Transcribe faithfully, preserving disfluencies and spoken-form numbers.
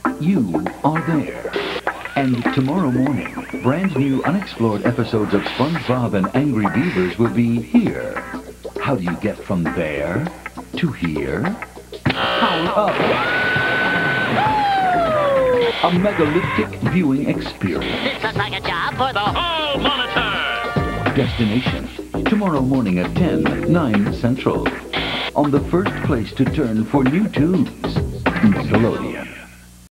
You are there. And tomorrow morning, brand new unexplored episodes of SpongeBob and Angry Beavers will be here. How do you get from there to here? Power up! A megalithic viewing experience. This looks like a job for the Hall Monitor! Destination, tomorrow morning at ten, nine Central. On the first place to turn for new tunes, Nickelodeon.